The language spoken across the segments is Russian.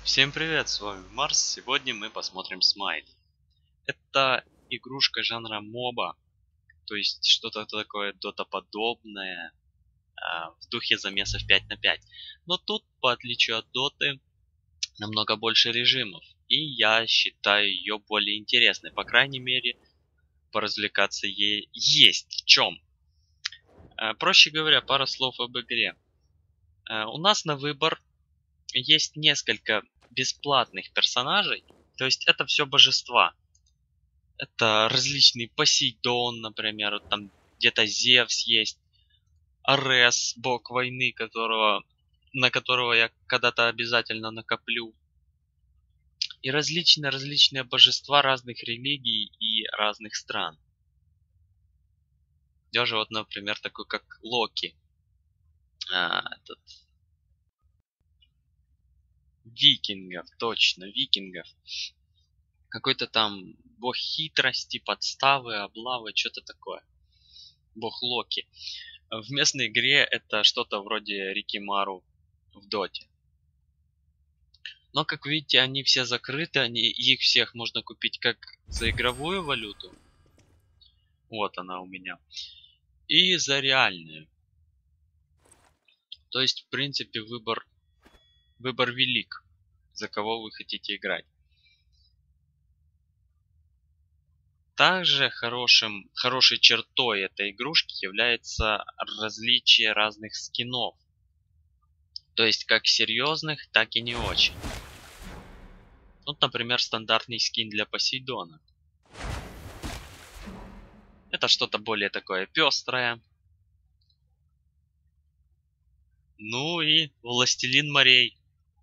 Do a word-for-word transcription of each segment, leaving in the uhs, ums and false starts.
Всем привет, с вами Марс. Сегодня мы посмотрим Smite. Это игрушка жанра моба, то есть что-то такое дотоподобное, а, в духе замесов пять на пять. Но тут, по отличию от доты, намного больше режимов. И я считаю ее более интересной. По крайней мере, поразвлекаться ей есть в чем. А, проще говоря, пара слов об игре. А, у нас на выбор есть несколько бесплатных персонажей, то есть это все божества. Это различный Посейдон, например, вот там где-то Зевс есть, Арес, бог войны, которого, на которого я когда-то обязательно накоплю. И различные-различные божества разных религий и разных стран. Даже вот, например, такой как Локи. А, этот... Викингов, точно, викингов. Какой-то там бог хитрости, подставы, облавы, что-то такое. Бог Локи. В местной игре это что-то вроде Рикимару в доте. Но, как видите, они все закрыты, они, их всех можно купить как за игровую валюту. Вот она у меня. И за реальную. То есть, в принципе, выбор, выбор велик, за кого вы хотите играть. Также хорошим, хорошей чертой этой игрушки является различие разных скинов. То есть, как серьезных, так и не очень. Вот, например, стандартный скин для Посейдона. Это что-то более такое пестрое. Ну и Властелин морей.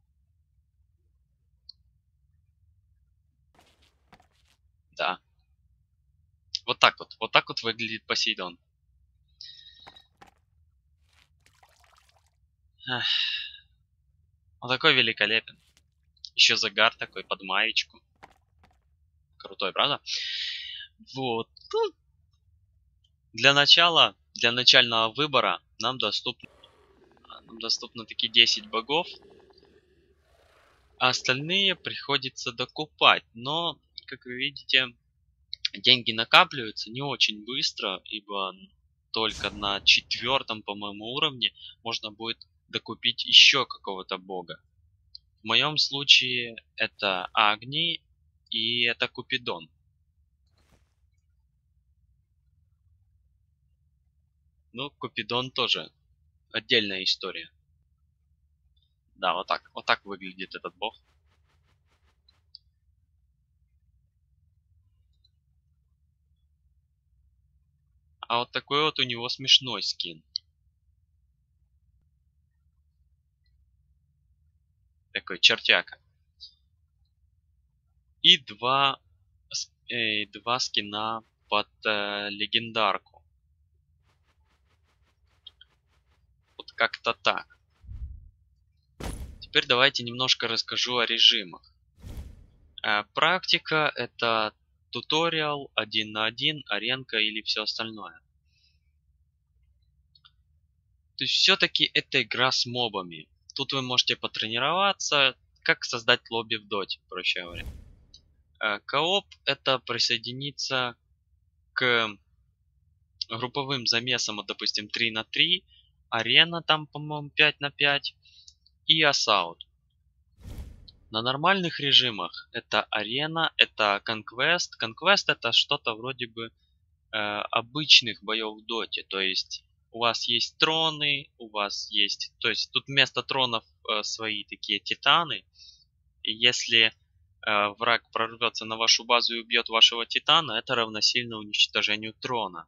Да. Вот так вот. Вот так вот выглядит Посейдон. Эх. Он такой великолепен. Еще загар такой под маечку. Крутой, правда? Вот. Ну, для начала, для начального выбора нам доступны, нам доступны такие десять богов. А остальные приходится докупать. Но, как вы видите, деньги накапливаются не очень быстро, ибо только на четвертом, по-моему, уровне можно будет докупить еще какого-то бога. В моем случае это Агни и это Купидон. Ну, Купидон тоже отдельная история. Да, вот так. Вот так выглядит этот бог. А вот такой вот у него смешной скин. Такой чертяка. И два, э, два скина под э, легендарку. Вот как-то так. Теперь давайте немножко расскажу о режимах. Э, практика это туториал, один на один, аренка или все остальное. То есть все-таки это игра с мобами. Тут вы можете потренироваться, как создать лобби в доте, проще говоря. Э, кооп это присоединиться к групповым замесам, вот, допустим, три на три, арена там, по-моему, пять на пять и асаут. На нормальных режимах это арена, это конквест. Конквест это что-то вроде бы э, обычных боев в доте. То есть у вас есть троны, у вас есть... То есть тут вместо тронов э, свои такие титаны. И если э, враг прорвется на вашу базу и убьет вашего титана, это равносильно уничтожению трона.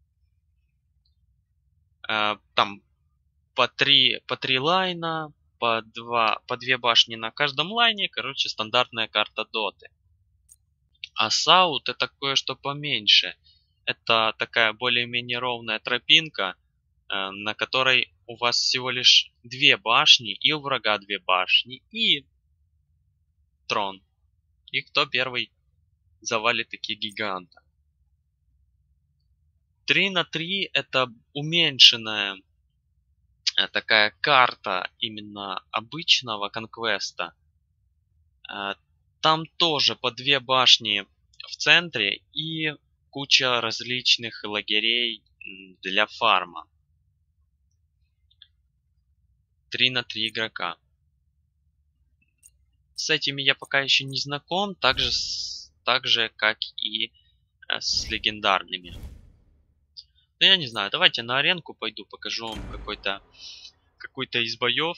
Э, там по три, по три лайна, по, два, по две башни на каждом лайне. Короче, стандартная карта доты. А саут это кое-что поменьше. Это такая более-менее ровная тропинка, э, на которой у вас всего лишь две башни, и у врага две башни, и трон. И кто первый завалит такие гиганта. три на три это уменьшенная э, такая карта именно обычного конквеста. А, Там тоже по две башни в центре и куча различных лагерей м, для фарма. три на три игрока. С этими я пока еще не знаком, так же, с- так же как и э, с легендарными. Ну я не знаю, давайте на аренку пойду, покажу вам какой-то какой-то из боев.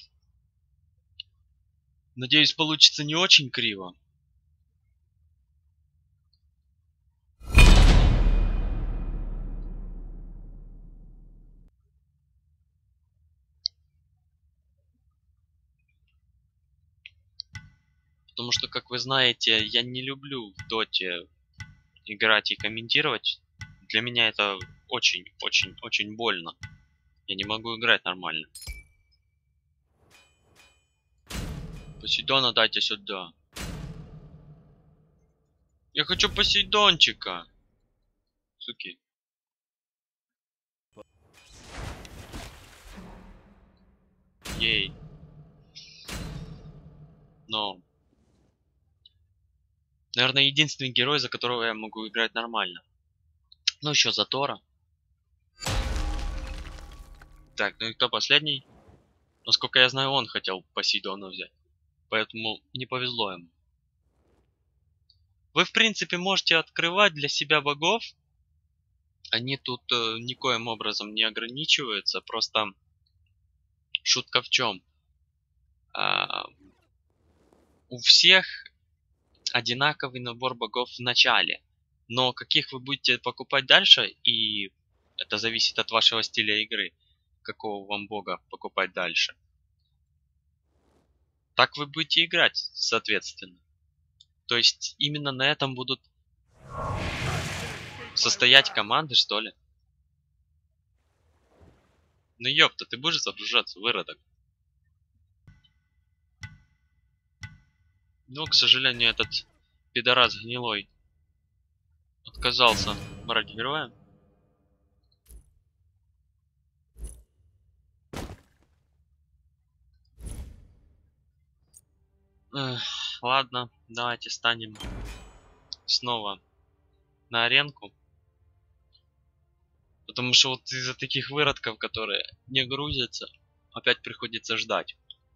Надеюсь, получится не очень криво. Потому что, как вы знаете, я не люблю в доте играть и комментировать. Для меня это очень-очень-очень больно. Я не могу играть нормально. Посейдона дайте сюда. Я хочу Посейдончика. Суки. Ей. Но. Наверное, единственный герой, за которого я могу играть нормально. Ну, еще за Тора. Так, ну и кто последний? Насколько я знаю, он хотел Посейдона взять. Поэтому не повезло ему. Вы, в принципе, можете открывать для себя богов. Они тут э, никоим образом не ограничиваются. Просто шутка в чем? А, у всех одинаковый набор богов в начале. Но каких вы будете покупать дальше, и это зависит от вашего стиля игры, какого вам бога покупать дальше. Так вы будете играть, соответственно. То есть именно на этом будут состоять команды, что ли? Ну ёпта, ты будешь загружаться, выродок? Ну, к сожалению, этот пидорас гнилой отказался брать героя. Эх, ладно, давайте станем снова на аренку. Потому что вот из-за таких выродков, которые не грузятся, опять приходится ждать.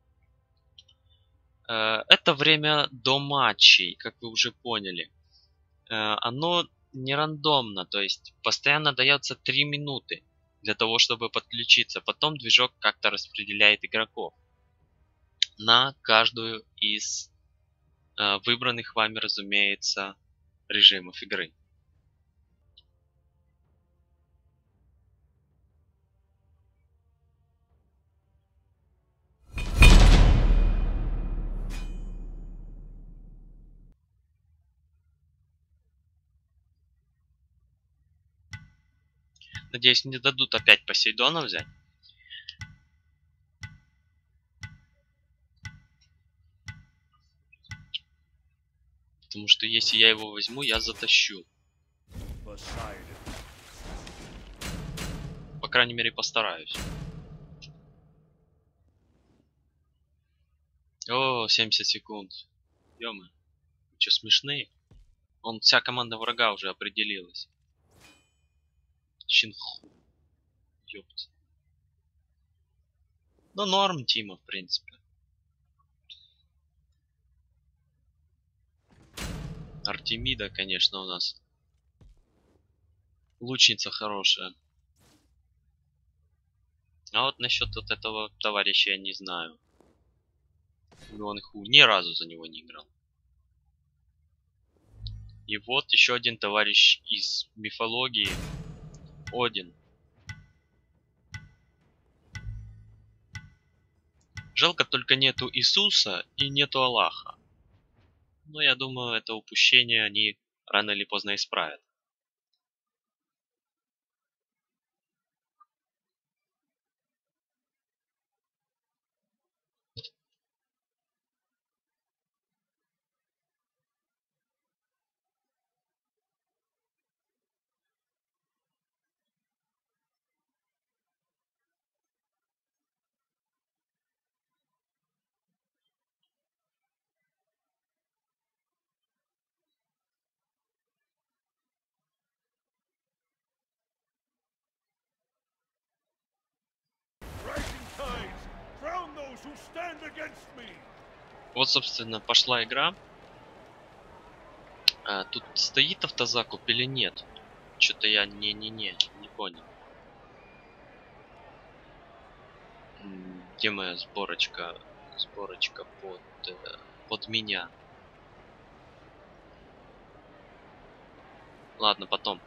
Э, Это время до матчей, как вы уже поняли. Э, Оно не рандомно, то есть постоянно дается три минуты для того, чтобы подключиться. Потом движок как-то распределяет игроков на каждую из э, выбранных вами, разумеется, режимов игры. Надеюсь, не дадут опять Посейдона взять. Потому что если я его возьму, я затащу. По крайней мере, постараюсь. О, семьдесят секунд. Ё-моё. Че, смешные? Он, вся команда врага уже определилась. Чинху. Ёпт. Ну, норм Тима, в принципе. Артемида, конечно, у нас. Лучница хорошая. А вот насчет вот этого товарища я не знаю. Он ху ни разу за него не играл. И вот еще один товарищ из мифологии. Один. Жалко только нету Иисуса и нету Аллаха. Но я думаю, это упущение они рано или поздно исправят. Вот, собственно, пошла игра. А, тут стоит автозакуп или нет? Что-то я не-не-не, не понял. Где моя сборочка? Сборочка под, э, под меня. Ладно, потом.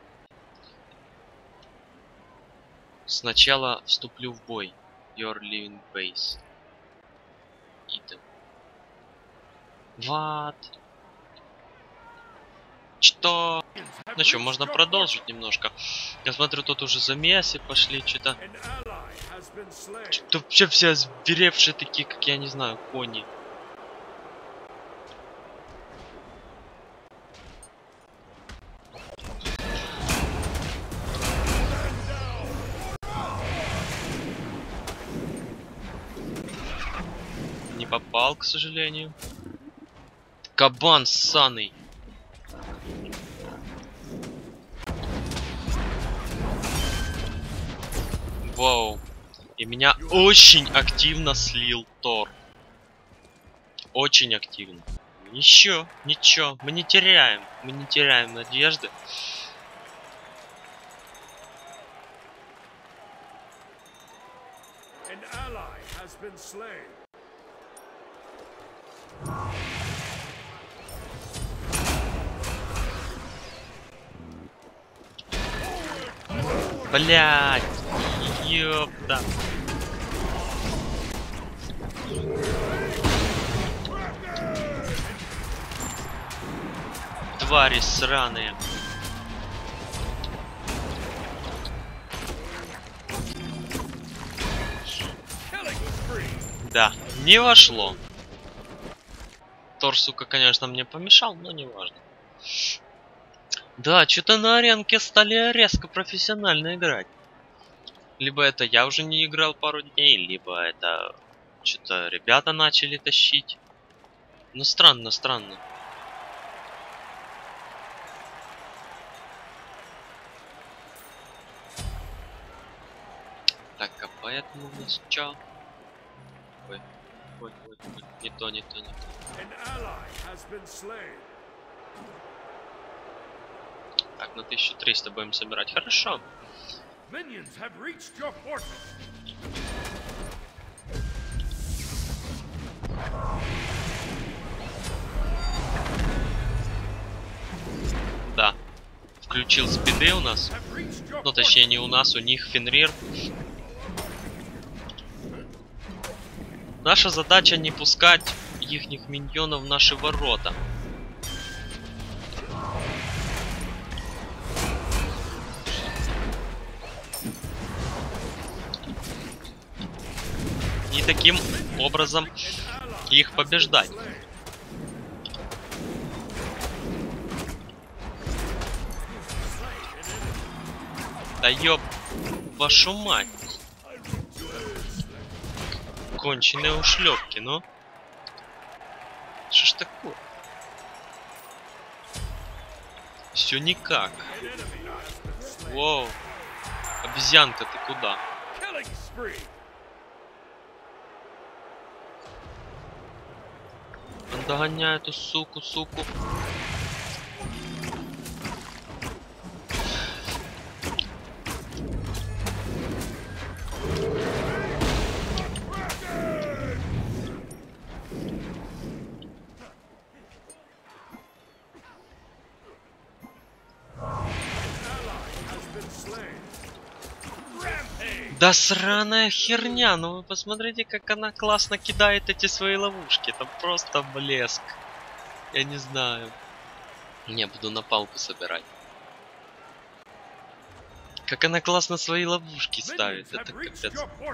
Сначала вступлю в бой. Your living base. Item. What? Что? Ну что, можно продолжить немножко. Я смотрю, тут уже замесы пошли, что-то. Что вообще все озверевшие такие, как я не знаю, кони. Не попал, к сожалению. Кабан ссаный. Вау. И меня очень активно слил Тор. Очень активно. Еще, ничего, мы не теряем. Мы не теряем надежды. Блять, ёпта. Твари сраные. Да, не вошло. Тор, сука, конечно, мне помешал, но не важно. Да, что-то на аренке стали резко профессионально играть. Либо это я уже не играл пару дней, либо это что-то ребята начали тащить. Ну странно, странно. Так, а поэтому у нас чё? Ой, ой, ой, ой, не то, не то, не то. Так, на тысячу триста будем собирать. Хорошо. Да. Включил спиды у нас. Ну, точнее, не у нас, у них Фенрир. Наша задача не пускать ихних миньонов в наши ворота. И таким образом их побеждать. Да ёб вашу мать. Конченые ушлепки, ну. Что ж такое? Все никак. Воу. Обезьянка, ты куда? Он догоняет эту суку, суку. Да сраная херня, ну вы посмотрите, как она классно кидает эти свои ловушки. Это просто блеск. Я не знаю. Не, буду на палку собирать. Как она классно свои ловушки ставит. Это капец.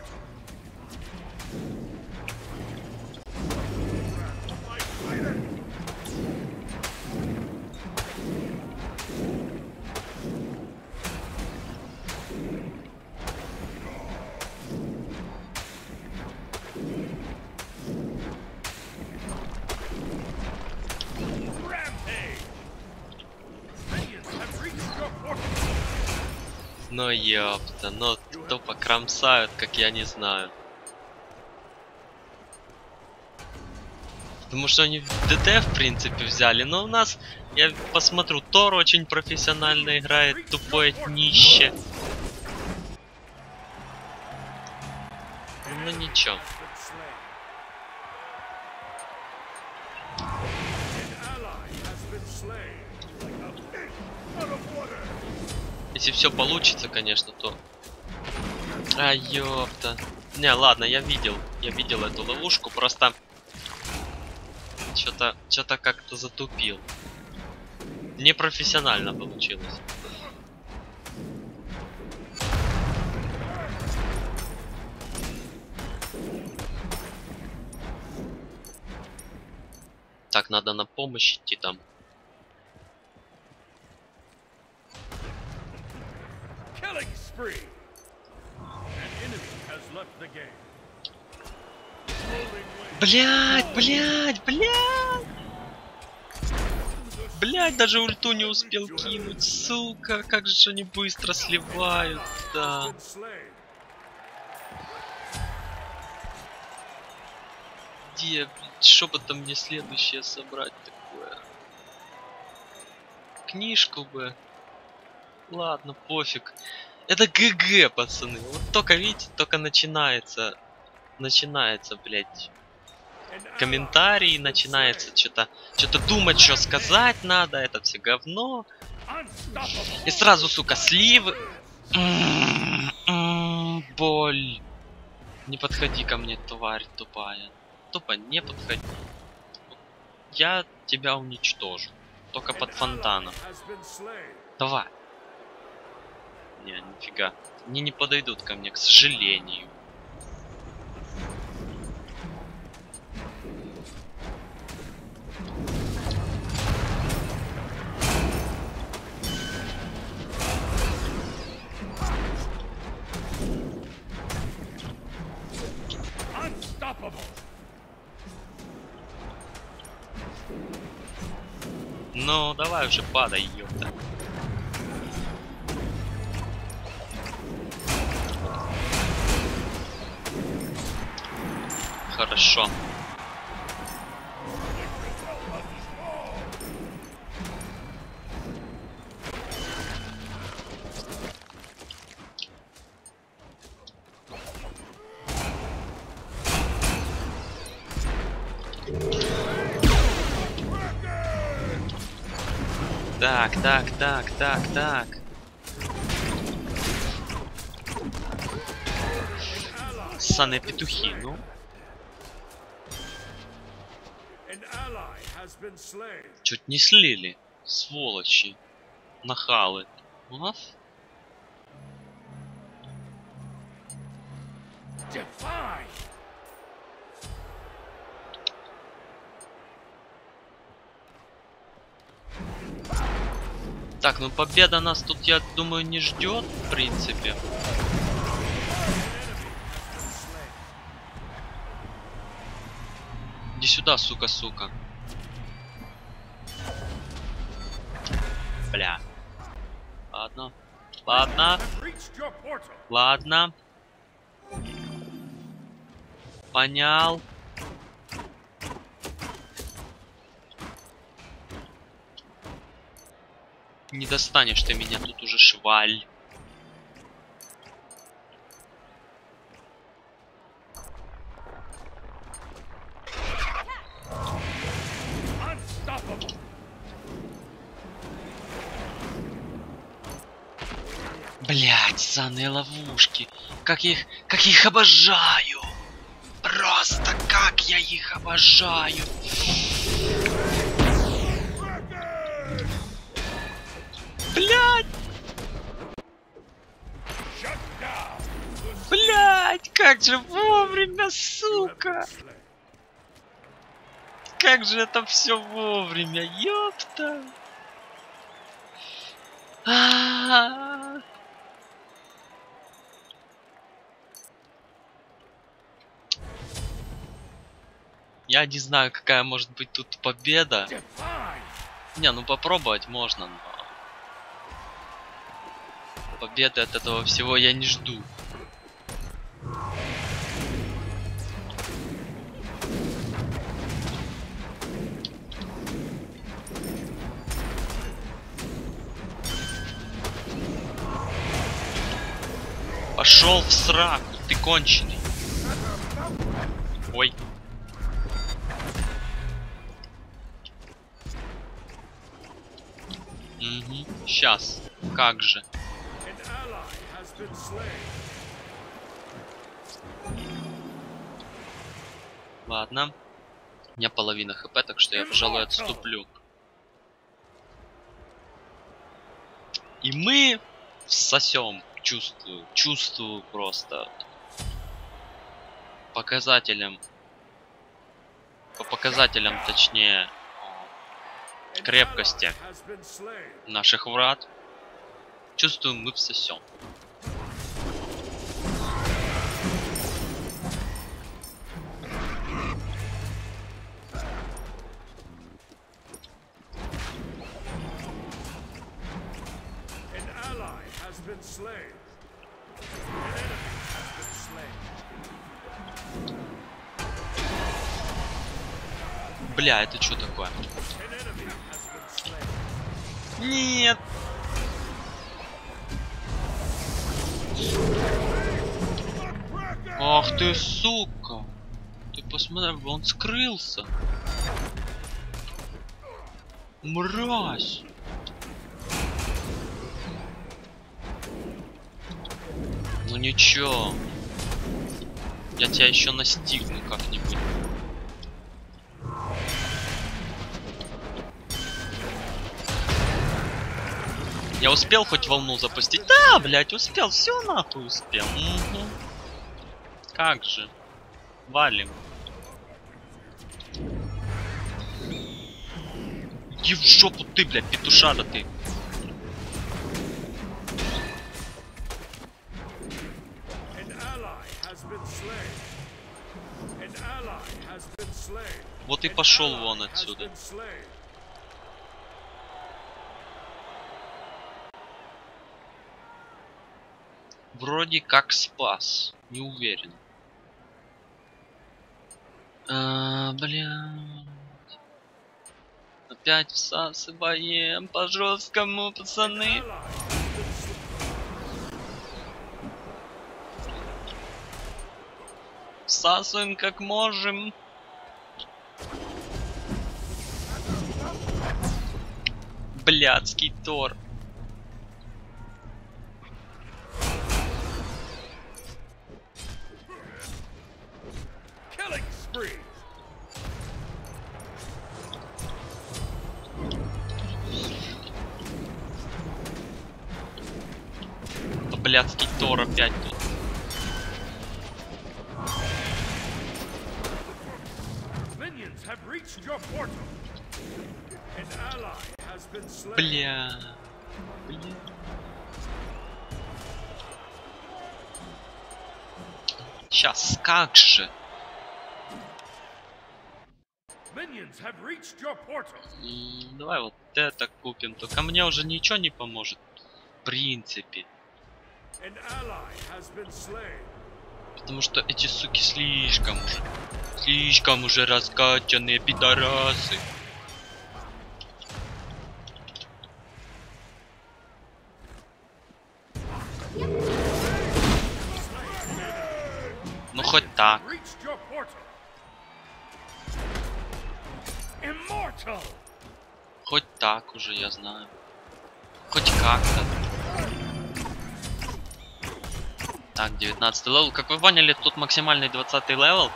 Ну ёпта, ну тупо кромсают, как я не знаю. Потому что они ДТ в принципе взяли. Но у нас, я посмотрю, Тор очень профессионально играет, тупое днище. Ну ничего. Если все получится, конечно, то... А, ёпта. Не, ладно, я видел. Я видел эту ловушку, просто... Что-то что-то как-то затупил. Непрофессионально получилось. Так, надо на помощь идти там. Блять, блять, блять! Блять, даже ульту не успел кинуть, сука, как же они быстро сливают, да. Где, что бы там мне следующее собрать такое? Книжку бы. Ладно, пофиг. Это ГГ, пацаны. Вот только, видите, только начинается. Начинается, блядь. Комментарии, начинается что-то что-то думать, что сказать надо, это все говно. И сразу, сука, сливы. М-м-м, боль. Не подходи ко мне, тварь тупая. Тупо не подходи. Я тебя уничтожу. Только под фонтаном. Давай. Не, нифига. Они не подойдут ко мне, к сожалению. Ну, давай уже падай, ёпта. Хорошо. Так, так, так, так, так. Ссаные петухи, ну. Чуть не слили, сволочи, нахалы. У нас? Так, ну победа нас тут, я думаю, не ждет, в принципе. Иди сюда, сука, сука. Бля. Ладно. Ладно. Ладно. Понял. Не достанешь ты меня тут уже, шваль. Блять, ссаные ловушки. Как я их, как я их обожаю. Просто как я их обожаю. Блять. Блять, как же вовремя, сука. Как же это все вовремя, ёпта. А-а-а. Я не знаю, какая может быть тут победа. Не, ну попробовать можно, но... Победы от этого всего я не жду. Пошел в сраку, ты конченый. Ой. Угу. Сейчас. Как же. Ладно. У меня половина хп, так что я, пожалуй, отступлю. И мы сосем. Чувствую. Чувствую просто. Показателям. По показателям, точнее, крепкости наших врат. Чувствую, мы всосем. Бля, это что такое? Нет! Ах ты, сука! Ты посмотри, он скрылся. Мразь! Ну ничего. Я тебя еще настигну как-нибудь. Я успел хоть волну запустить? Да, блять, успел. Все нахуй успел. Угу. Как же. Валим. Иди в жопу ты, блядь, петушара ты. Вот и пошел вон отсюда. Вроде как спас. Не уверен. А, бля. Опять всасываем по жесткому, пацаны. Всасываем как можем. Блядский Тор. Блядский Тор опять тут. Бля. Бля. Сейчас, как же? М, давай вот это купим. Только мне уже ничего не поможет. В принципе. Потому что эти суки слишком уже. Слишком уже раскачанные пидорасы. Ну хоть так. Хоть так уже, я знаю. Хоть как-то. Так, девятнадцатый левел. Как вы поняли, тут максимальный двадцатый левел.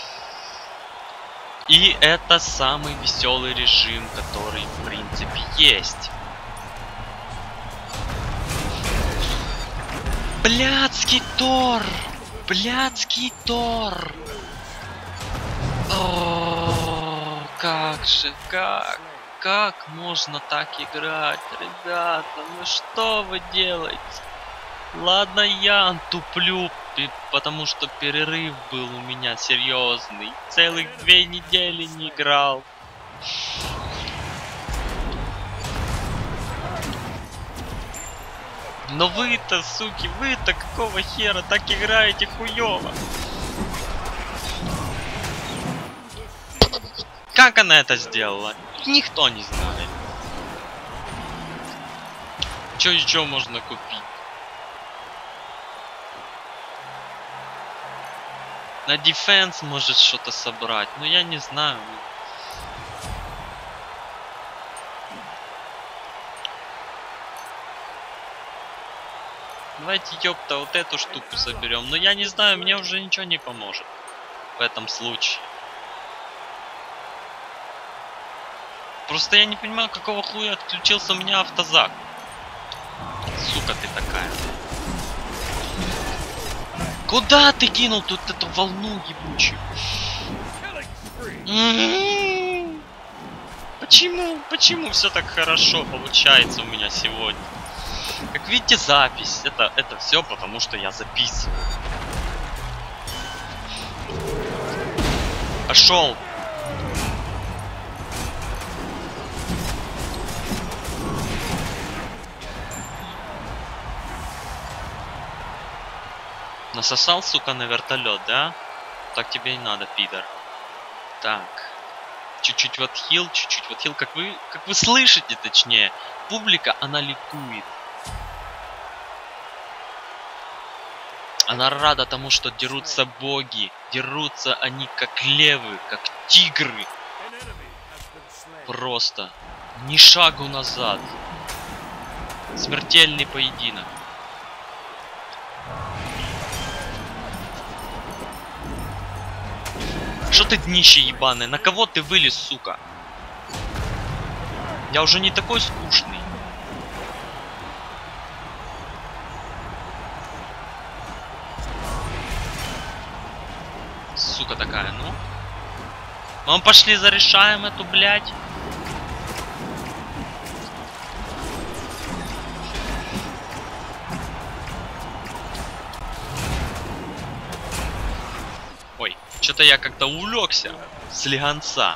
И это самый веселый режим, который в принципе есть. Блядский Тор! Блядский Тор! О, как же, как? Как можно так играть, ребята? Ну что вы делаете? Ладно, я туплю, потому что перерыв был у меня серьезный. Целых две недели не играл. Но вы-то, суки, вы-то какого хера так играете хуёво? Как она это сделала? Никто не знает. Чё еще можно купить? На дефенс может что-то собрать. Но я не знаю. Давайте, ёпта, вот эту штуку соберем. Но я не знаю, мне уже ничего не поможет в этом случае. Просто я не понимаю, какого хуя отключился у меня автозак. Сука ты такая. Куда ты кинул тут эту волну ебучую? М-м-м. Почему? Почему все так хорошо получается у меня сегодня? Как видите, запись. Это, это все потому, что я записываю. Пошел. Насосал, сука, на вертолет, да? Так тебе и надо, пидор. Так. Чуть-чуть в отхил, чуть-чуть в отхил. Как вы, как вы слышите, точнее, публика, она ликует. Она рада тому, что дерутся боги. Дерутся они как левы, как тигры. Просто. Ни шагу назад. Смертельный поединок. Что ты днище ебаное? На кого ты вылез, сука? Я уже не такой скучный. Сука такая, ну. Мы пошли зарешаем эту, блядь. Ой, что-то я как-то увлекся с легонца.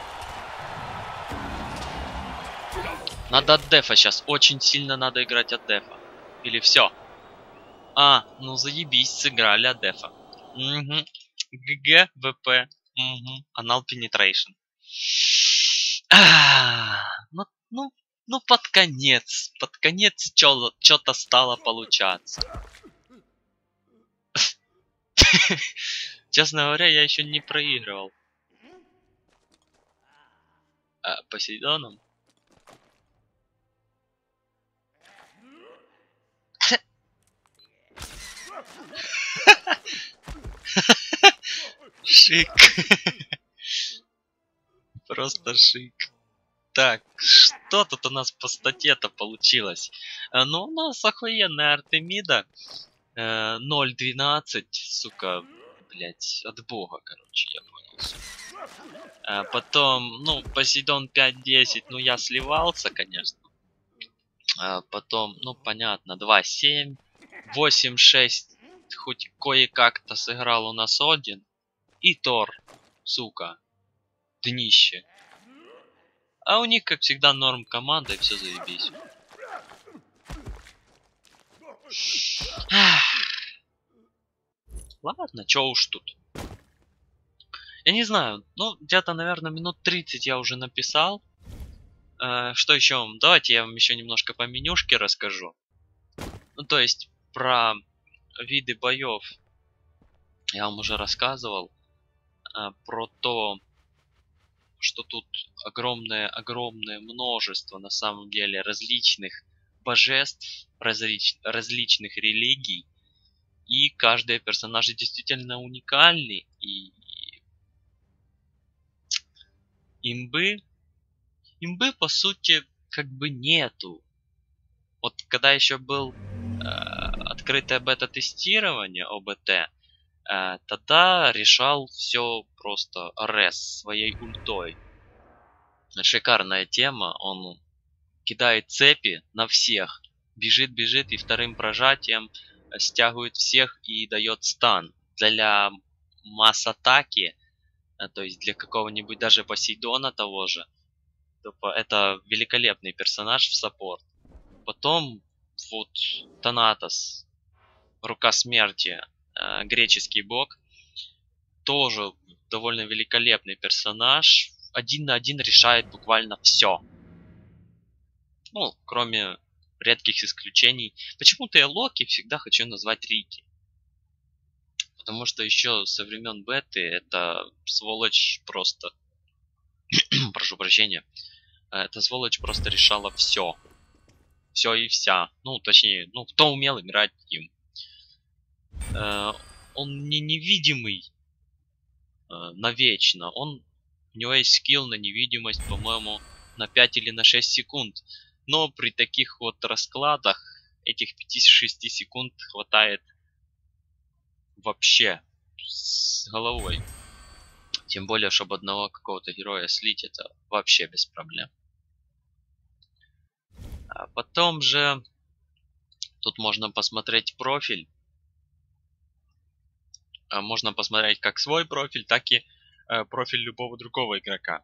Надо от дефа сейчас. Очень сильно надо играть от дефа. Или все. А, ну заебись, сыграли от дефа. Угу. ГГ, ВП. Угу. Анал пенетрейшн. А, ну, ну, ну под конец. Под конец что-то стало получаться. Честно говоря, я еще не проигрывал. А, Посейдоном. Шик. Просто шик. Так, что тут у нас по статье-то получилось? Ну, у нас охуенная Артемида. ноль двенадцать, сука, блять, от бога, короче, я понял. А потом, ну, Посейдон пять десять, ну, я сливался, конечно. А потом, ну, понятно, два семь, восемь шесть, хоть кое-как-то сыграл у нас один. И Тор, сука, днище. А у них, как всегда, норм команда, и все заебись. Ладно, чё уж тут. Я не знаю, ну, где-то, наверное, минут тридцать я уже написал. Э, что еще? Давайте я вам еще немножко по менюшке расскажу. Ну, то есть, про виды боев я вам уже рассказывал. Э, про то, что тут огромное-огромное множество, на самом деле, различных божеств, различ, различных религий. И каждый персонаж действительно уникальный. И имбы, имбы по сути как бы нету. Вот когда еще был э, открытое бета-тестирование о бэ тэ, э, тогда решал все просто Арес своей ультой. Шикарная тема, он кидает цепи на всех, бежит, бежит и вторым прожатием стягивает всех и дает стан. Для масс-атаки, то есть для какого-нибудь даже Посейдона того же, это великолепный персонаж в саппорт. Потом вот Танатос, рука смерти, э, греческий бог, тоже довольно великолепный персонаж. Один на один решает буквально все. Ну, кроме редких исключений. Почему-то я Локи всегда хочу назвать Рики. Потому что еще со времен беты эта сволочь просто... Прошу прощения. Эта сволочь просто решала все. Все и вся. Ну, точнее, ну, кто умел играть им. Э, он не невидимый э, навечно. Он... У него есть скилл на невидимость, по-моему, на пять или на шесть секунд. Но при таких вот раскладах этих пяти-шести секунд хватает вообще с головой. Тем более, чтобы одного какого-то героя слить, это вообще без проблем. А потом же тут можно посмотреть профиль. А можно посмотреть как свой профиль, так и э, профиль любого другого игрока.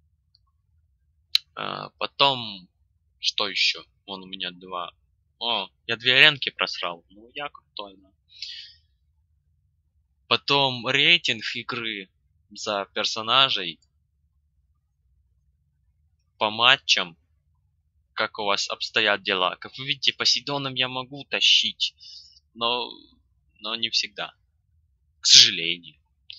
А потом, что еще? Вон у меня два. О, я две аренки просрал. Ну, я крутой, да. Потом рейтинг игры за персонажей по матчам, как у вас обстоят дела. Как вы видите, Посейдоном я могу тащить, но, но не всегда, к сожалению.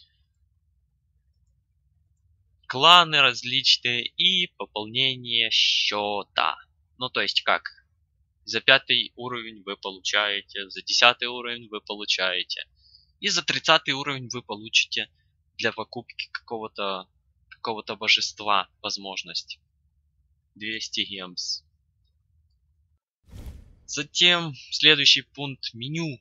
Кланы различные и пополнение счета. Ну, то есть как? За пятый уровень вы получаете, за десятый уровень вы получаете. И за тридцатый уровень вы получите для покупки какого-то какого-то божества возможность. двести гемс. Затем следующий пункт меню.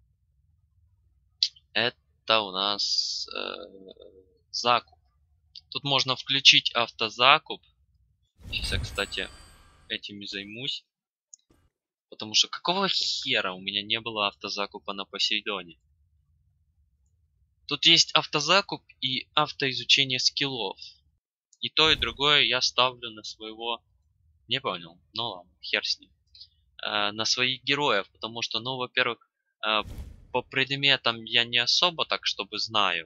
Это у нас э, закуп. Тут можно включить автозакуп. Сейчас я, кстати, этим и займусь. Потому что какого хера у меня не было автозакупа на Посейдоне? Тут есть автозакуп и автоизучение скиллов. И то, и другое я ставлю на своего... Не понял. Ну ладно, хер с ним. Э, на своих героев. Потому что, ну, во-первых, э, по предметам я не особо так, чтобы знаю.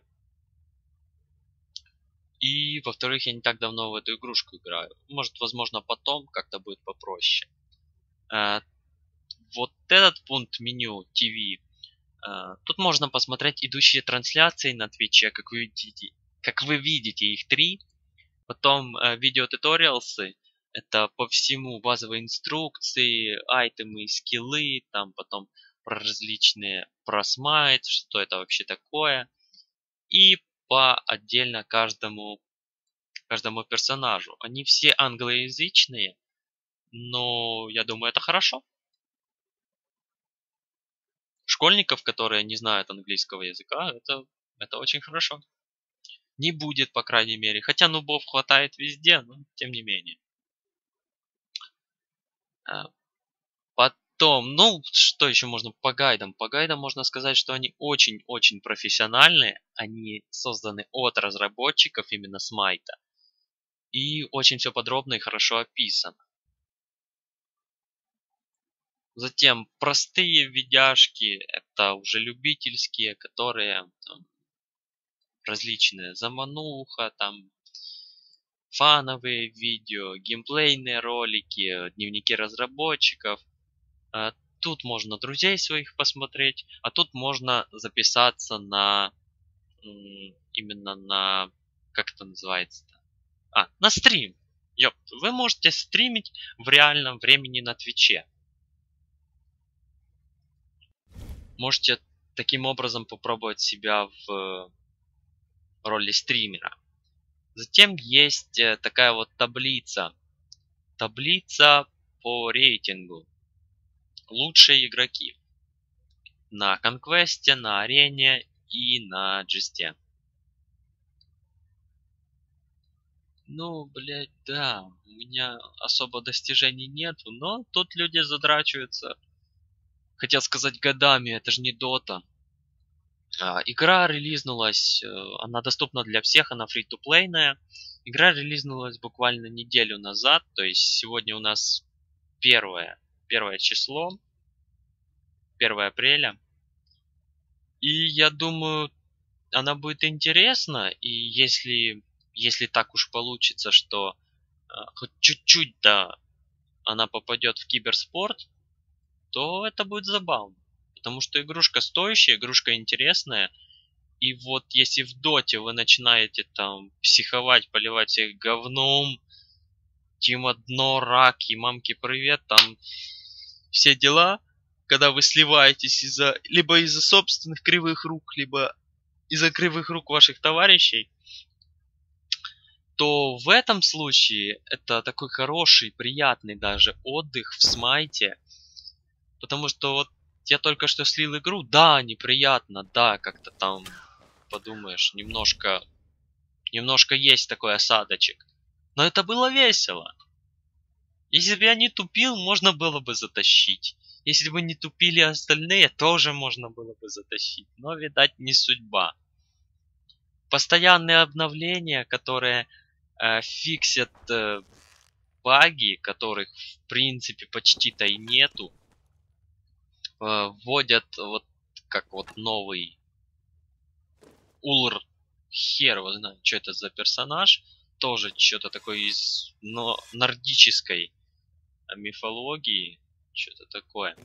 И, во-вторых, я не так давно в эту игрушку играю. Может, возможно, потом как-то будет попроще. Э, вот этот пункт меню ти ви. Э, тут можно посмотреть идущие трансляции на Твиче, как вы видите. Как вы видите, их три. Потом э, видеотуториалсы. Это по всему базовые инструкции, айтемы, скиллы. Там потом про различные, про смайт, что это вообще такое. И по отдельно каждому, каждому персонажу. Они все англоязычные, но я думаю, это хорошо. Школьников, которые не знают английского языка, это, это очень хорошо. Не будет, по крайней мере. Хотя нубов хватает везде, но тем не менее. Потом, ну, что еще можно по гайдам? По гайдам можно сказать, что они очень-очень профессиональные. Они созданы от разработчиков именно Смайта. И очень все подробно и хорошо описано. Затем простые видяшки, это уже любительские, которые там, различные замануха, там фановые видео, геймплейные ролики, дневники разработчиков. Тут можно друзей своих посмотреть, а тут можно записаться на именно на, как это называется-то? А, на стрим. Ёп, вы можете стримить в реальном времени на Твиче. Можете таким образом попробовать себя в роли стримера. Затем есть такая вот таблица. Таблица по рейтингу. Лучшие игроки. На конквесте, на арене и на джесте. Ну, блядь, да. У меня особо достижений нету, но тут люди задрачиваются. Хотел сказать годами, это же не дота. А, игра релизнулась, она доступна для всех, она фри-то-плейная. Игра релизнулась буквально неделю назад, то есть сегодня у нас первое, первое число, первое апреля. И я думаю, она будет интересна, и если, если так уж получится, что а, хоть чуть-чуть, да, она попадет в киберспорт, то это будет забавно. Потому что игрушка стоящая, игрушка интересная. И вот если в доте вы начинаете там психовать, поливать всех говном, тима дно, рак и мамки привет, там все дела, когда вы сливаетесь из-за либо из-за собственных кривых рук, либо из-за кривых рук ваших товарищей, то в этом случае это такой хороший, приятный даже отдых в смайте. Потому что вот я только что слил игру, да, неприятно, да, как-то там, подумаешь, немножко, немножко есть такой осадочек. Но это было весело. Если бы я не тупил, можно было бы затащить. Если бы не тупили остальные, тоже можно было бы затащить. Но, видать, не судьба. Постоянные обновления, которые э, фиксят э, баги, которых в принципе почти-то и нету, э, вводят вот как вот новый Улр, хер его знает, что это за персонаж, тоже что-то такое из но, нордической мифологии, что-то такое.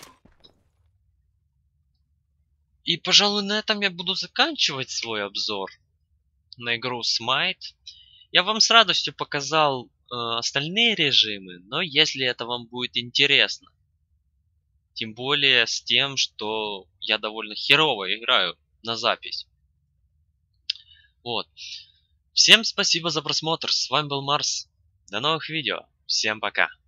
И, пожалуй, на этом я буду заканчивать свой обзор на игру Smite. Я вам с радостью показал э, остальные режимы, но если это вам будет интересно, тем более с тем, что я довольно херово играю на запись. Вот. Всем спасибо за просмотр. С вами был Марс. До новых видео. Всем пока.